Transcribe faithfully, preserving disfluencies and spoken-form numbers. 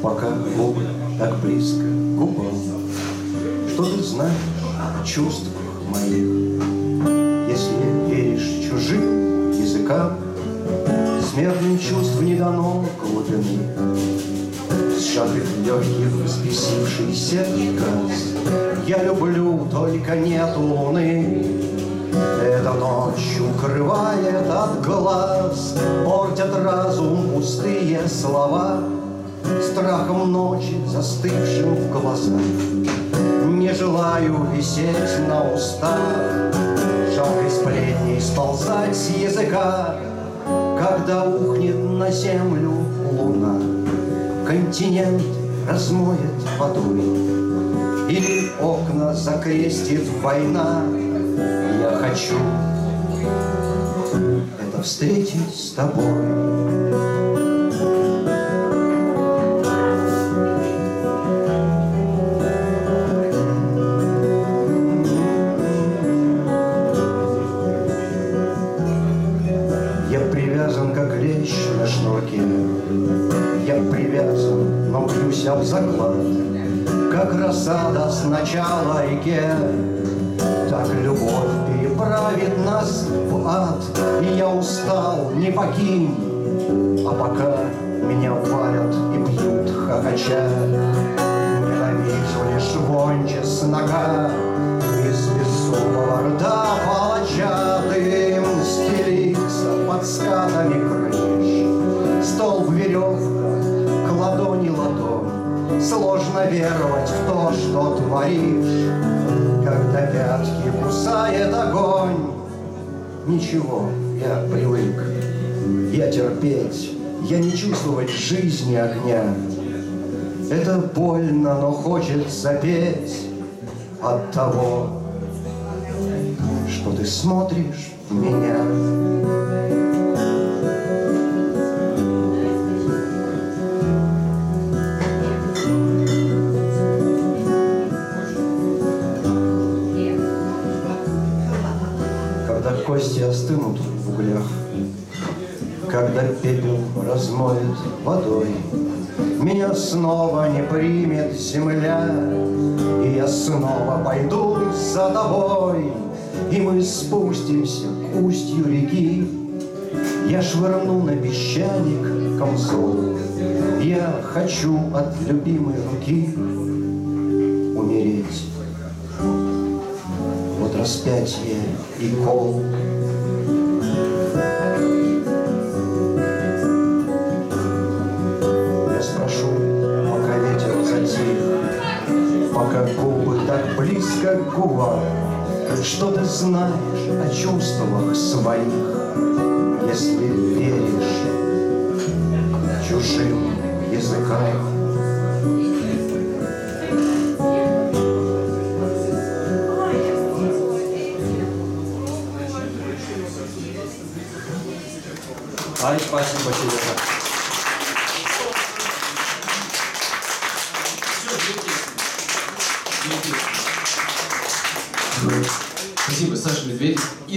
пока губы так близко к губам. Что ты знаешь о чувствах моих? Если веришь чужим языкам, смертным чувств не дано глубины. Сжатых легких, взбесившийся газ. Я люблю, только нет луны. Эта ночь укрывает от глаз, портят разум пустые слова, страхом ночи, застывшим в глазах. Не желаю висеть на устах, жаркой сплетней сползать с языка, когда ухнет на землю луна, континент размоет водой, или окна закрестит война. Я хочу это встретить с тобой. Я привязан, как лещ на шнурке. Я привязан, но бьюсь об заклад, как рассада с начала реке. Так любовь переправит нас в ад, и я устал, не покинь. А пока меня валят и бьют хохоча, ненавижу лишь вонь чеснока из беззубого рта палача. Дым стелится под скатами крыш, столб веревка, к ладони ладонь. Сложно веровать в то, что творишь, когда пятки кусает огонь. Ничего, я привык, я терпеть, я не чувствовать жизни огня. Это больно, но хочется петь от того, что ты смотришь в меня. Когда кости остынут в углях, когда пепел размоет водой, меня снова не примет земля, и я снова пойду за тобой, и мы спустимся к устью реки. Я швырну на песчаник камзол, я хочу от любимой руки умереть. Вот распятие и кол. Я спрошу, пока ветер затих, пока губы так близко к губам, что ты знаешь о чувствах своих, если веришь чужим языкам. Ай, спасибо тебе. Спасибо, Саша Медведев.